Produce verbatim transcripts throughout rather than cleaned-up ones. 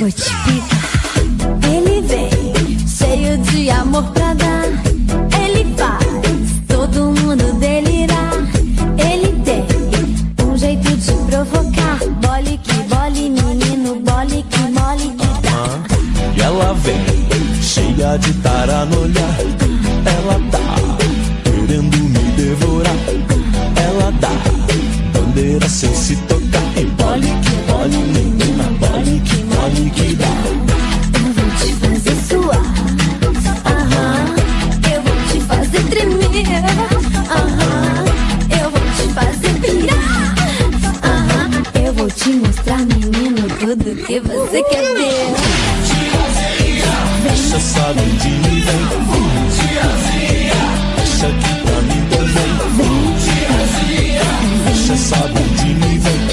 vou te pegar. Ele vem, cheio de amor pra dar. Ele faz todo mundo delirar. Ele tem um jeito de provocar. Bole que bole, menino, bole que mole que dá. E ela vem, cheia de tara no olhar. Ela tá querendo me devorar. Ela dá bandeira sem se tocar. E bole que bole, menina, bole que mole que dá. Eu vou te fazer suar, aham. Eu vou te fazer tremer, aham. Eu vou te fazer pirar, aham. Eu vou te mostrar, menino, tudo que você quer ver. Tiazinha, deixa essa bandinha, vem. Tiazinha, deixa aqui pra mim também. Tiazinha, deixa essa bandinha e vem.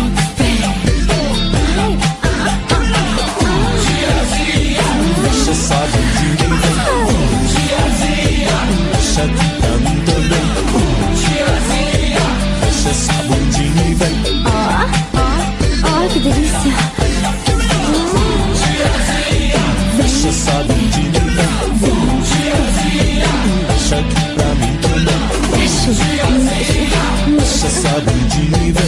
Deixa essa bandinha e vem. Tiazinha, deixa aqui pra mim também. Tiazinha, deixa essa bandinha e vem. Ó, ó, ó, que delícia. Tiazinha, deixa essa bandinha e vem. Tiazinha, deixa aqui pra mim também. Deixa, deixa essa bandinha e vem.